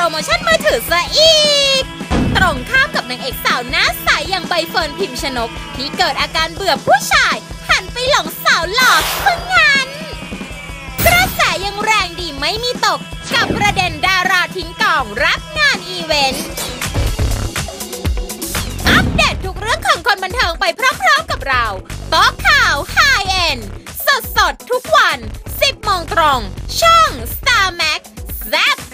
โมชั่นมือถือซะอีกตรงข้ามกับนางเอกสาวหน้าใสอย่างใบเฟิร์นพิมชนกที่เกิดอาการเบื่อผู้ชายหันไปหลงสาวหล่อซะงั้นกระแสยังแรงดีไม่มีตกกับประเด็นดาราทิ้งกองรับงานอีเวนต์อัปเดตทุกเรื่องของคนบันเทิงไปพร้อมๆกับเราโต๊ะข่าว High End สดทุกวัน 10 โมงตรงช่อง Star Max แซ่บ